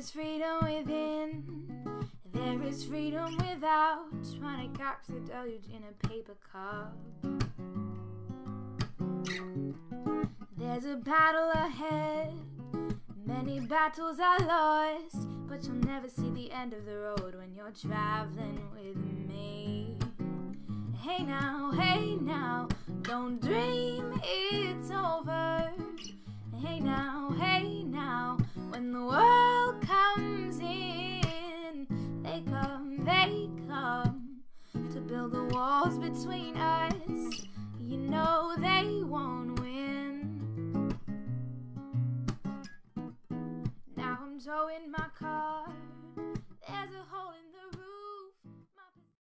is freedom within, there is freedom without, trying to catch the deluge in a paper cup. There's a battle ahead, many battles are lost, but you'll never see the end of the road when you're traveling with me. Hey now, don't dream it's over. Hey now, when the world comes in, they come to build the walls between us. You know they won't win. Now I'm towing my car